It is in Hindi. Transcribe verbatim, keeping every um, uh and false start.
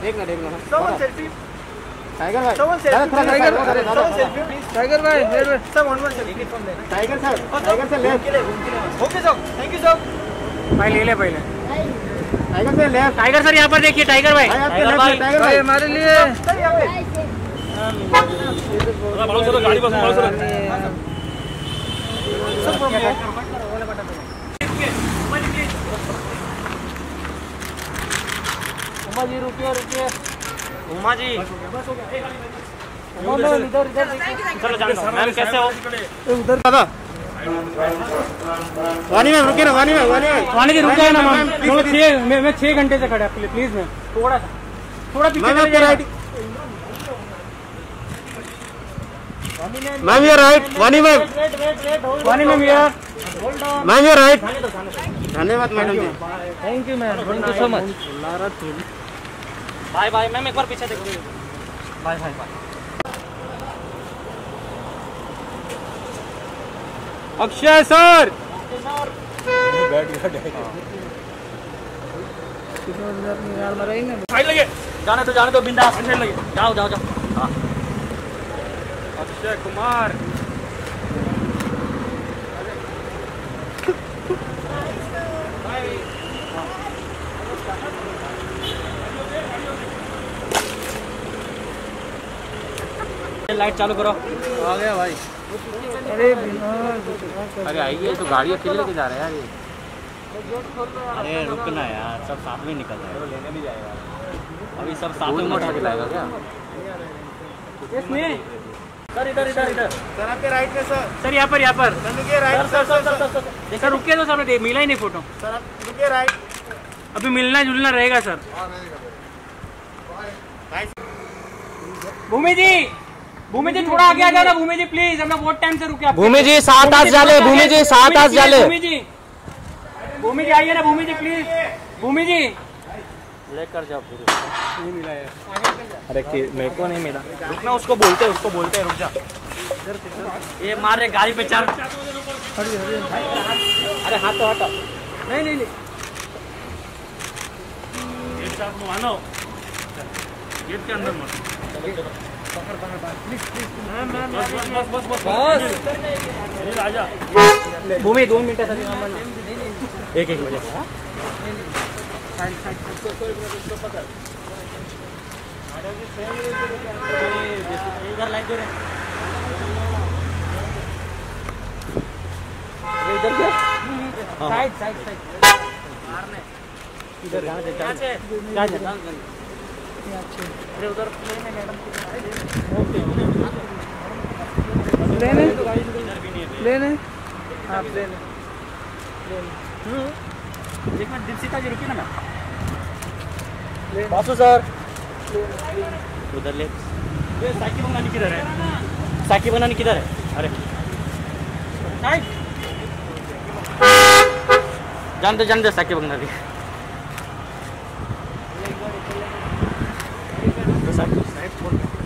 देखना देखना someone selfie टाइगर भाई someone selfie Tiger someone selfie please Tiger भाई sir one more selfie from there Tiger sir Tiger sir left okay sir thank you sir भाई ले ले पहले Tiger sir left Tiger sir यहाँ पर देखिए टाइगर भाई टाइगर भाई टाइगर भाई हमारे लिए सर यहाँ पे गाड़ी बस sir from here Uma ji रुकिए रुकिए उमा जी उमा मैम इधर इधर चलो जानो मैम कैसे हो उधर दादा वानी मैम रुकिए ना वानी मैम वानी मैम वानी जी रुक जाए ना मैम चलो छह मैं मैं छह घंटे से खड़ा प्लीज प्लीज मैम थोड़ा सा थोड़ा पीछे ma'am right ma'am you right Vani ma'am Vani ma'am यार मैम यू राइट धन्यवाद madam ji thank you ma'am thank you so much bye bye ma'am एक बार पीछे देखो bye bye bye Akshay sir side लगे जाने तो जाने तो बिंदास साइड लगे जाओ जाओ जाओ हाँ अक्षय कुमार लाइट चालू करो आ गया भाई अरे अरे आइए तो गाड़ी अकेले लेके जा रहे हैं यार ये अरे रुकना यार सब साथ में निकल रहे हैं लेने भी जाएगा अभी सब साथ में मोटरसाइकिल आएगा क्या सर इधर इधर इधर सर आपके राइट में सर सर यहाँ पर यहाँ पर सर रुकिए right sir sir sir sir रुकिए तो सामने देख मिला ही नहीं फोटो सर आप रुकिए राइट अभी मिलना जुलना रहेगा सर भूमि जी भूमि जी थोड़ा आगे आ जाना भूमि जी प्लीज हमने बहुत टाइम से रुके भूमि जी सात आस जाले भूमि जी सात आस जाले भूमि जी भूमि जी आइए ना भूमि जी प्लीज भूमि जी लेकर जाओ नहीं मिला यार अरे मेरे को नहीं मिला रुकना उसको बोलते उसको बोलते रुक जा ये मार रहे गाड़ी पे चार अरे हाथ तो हटा नहीं नहीं नहीं गेट मानो गेट के अंदर मत बस बस बस बस राजा भूमि दो मिनट एक एक बजे इधर लाइट दे रहे इधर साइड साइड साइड इधर अरे उधर प्लेन है प्लेन है हाँ प्लेन है देखना दीपशिखा जी रुकी ना मैं बासु सर उधर ले ये साइकिल बनाने किधर है साइकिल बनाने किधर है अरे साइड जान दे जान दे साइकिल बना दी साइकिल साइड छोड़